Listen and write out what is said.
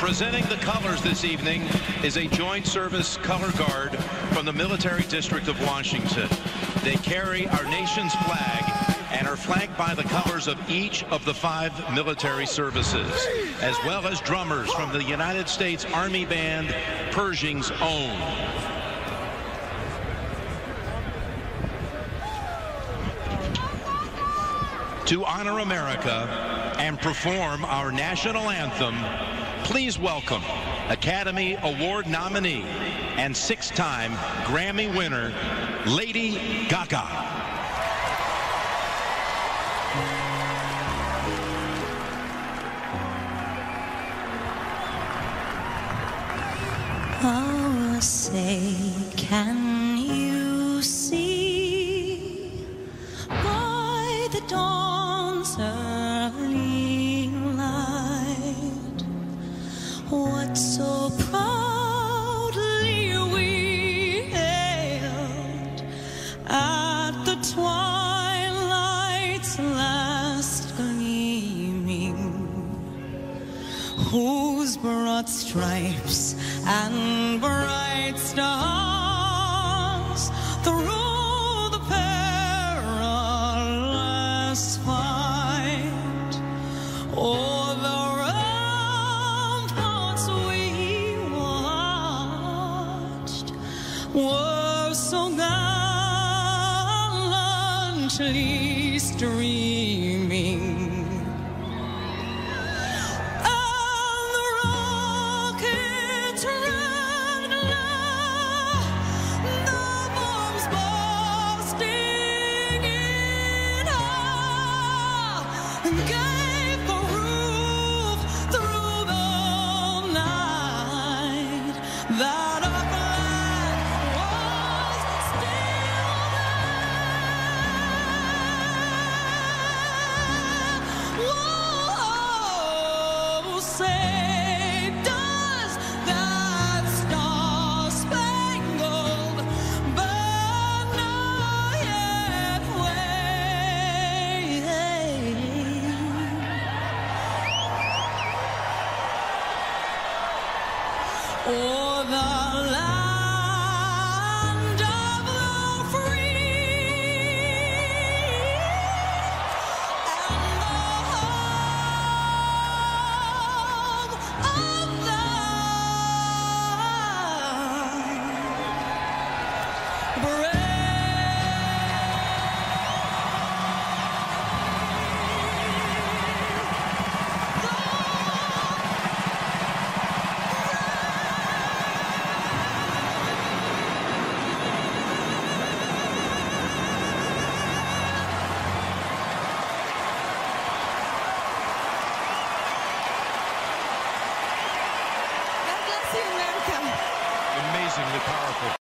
Presenting the colors this evening is a joint service color guard from the Military District of Washington. They carry our nation's flag and are flanked by the colors of each of the 5 military services, as well as drummers from the United States Army Band, Pershing's own. To honor America and perform our national anthem, please welcome Academy Award nominee and 6-time Grammy winner, Lady Gaga. Oh, say, can you see by the dawn's early light what so proudly we hailed at the twilight's last gleaming, whose broad stripes and bright stars through the perilous fight o'er the ramparts we watched were so gallantly streaming. Gave the roof through the night that our flag was still there. Whoa, say, does that star-spangled banner yet wave o'er the land of the free and the home of the brave? Amazingly powerful.